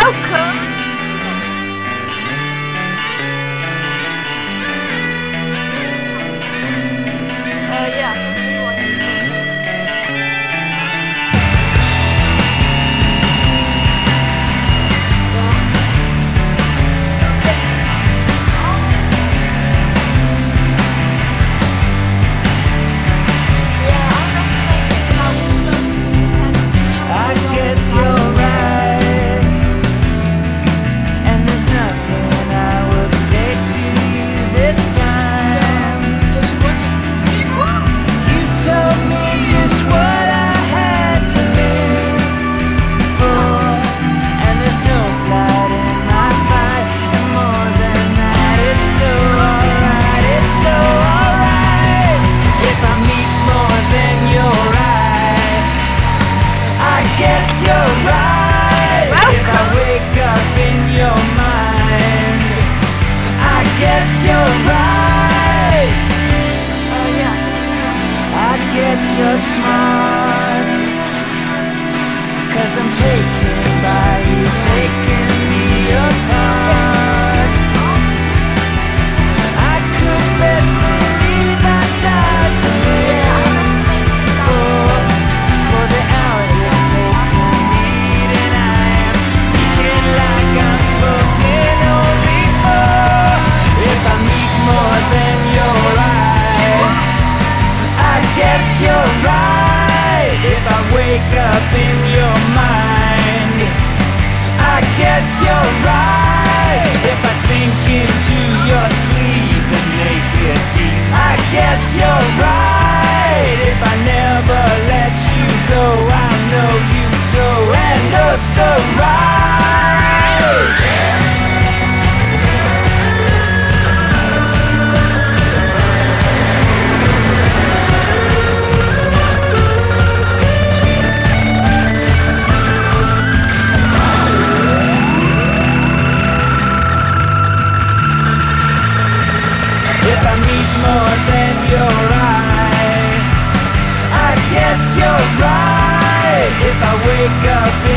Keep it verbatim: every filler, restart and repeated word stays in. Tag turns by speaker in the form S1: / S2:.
S1: Welcome! Uh, yeah.
S2: You're smart, 'cause I'm taken by you, taking me apart. I could best believe I died to live for, for the hour it takes for me. And I am speaking like I'm spoken only for. If I meet more than your eye, I guess you're right. If I wake up in your mind, I guess you're right. If I sink into your sleep and make it deep, I guess you're right. If I never let you go, I know you so and oh so right. More than your eye, I guess you're right. If I wake up